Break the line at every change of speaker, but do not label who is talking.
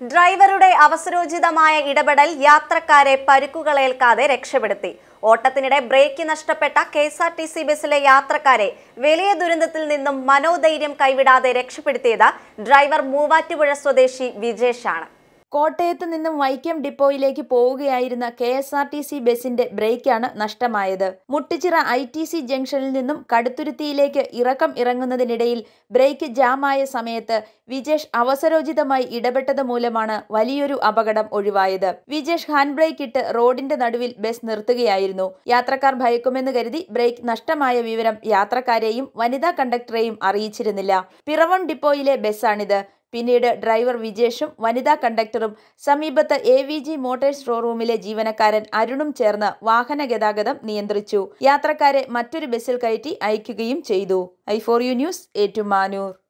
ഡ്രൈവറുടെ അവസരോചിതമായ ഇടപെടൽ യാത്രക്കാരെ പരിക്കുകളേൽക്കാതെ രക്ഷപ്പെടുത്തി. ഓട്ടത്തിനിടെ ബ്രേക്ക് നഷ്ടപ്പെട്ട കെഎസ്ആർടിസി ബസ്സിലെ യാത്രക്കാരെ വലിയ ദുരന്തത്തിൽ നിന്നും മനോധൈര്യം കൈവിടാതെ രക്ഷപ്പെടുത്തിയത് ഡ്രൈവർ മൂവാറ്റുപുഴ സ്വദേശി വിജേഷാണ്.
കോട്ടയത്ത് നിന്നും വൈക്കം ഡിപ്പോയിലേക്ക് പോവുകയായിരുന്ന കെഎസ്ആർടിസി ബസിന്റെ ബ്രേക്കാണ് നഷ്ടമായത്. മുട്ടിച്ചിറ ITC ജംഗ്ഷനിൽ നിന്നും കടുത്തുരുത്തിയിലേക്ക് ഇറങ്ങുന്നതിനിടയിൽ ബ്രേക്ക് ജാമായ സമയത്ത് വിജേഷ് അവസരോചിതമായി ഇടപെട്ടത് മൂലമാണ് വലിയൊരു അപകടം ഒഴിവായത്. വിജേഷ് ഹാൻഡ് ബ്രേക്ക് ഇട്ട് റോഡിന്റെ നടുവിൽ ബസ് നിർത്തുകയായിരുന്നു. യാത്രക്കാർ ഭയക്കുമെന്ന് കരുതി ബ്രേക്ക് നഷ്ടമായ വിവരം യാത്രക്കാരെയും വനിതാ കണ്ടക്ടറെയും അറിയിച്ചിരുന്നില്ല. പിറവം ഡിപ്പോയിലെ ബസ്സാണിത്. പിന്നീട് ഡ്രൈവർ വിജേഷും വനിതാ കണ്ടക്ടറും സമീപത്ത് AVG മോട്ടോഴ്സ് ഷോറൂമിലെ ജീവനക്കാരൻ അരുണും ചേർന്ന് വാഹന ഗതാഗതം നിയന്ത്രിച്ചു. യാത്രക്കാരെ മറ്റൊരു ബസ്സിൽ കയറ്റി അയക്കുകയും ചെയ്തു. i4U news, Ettumanoor.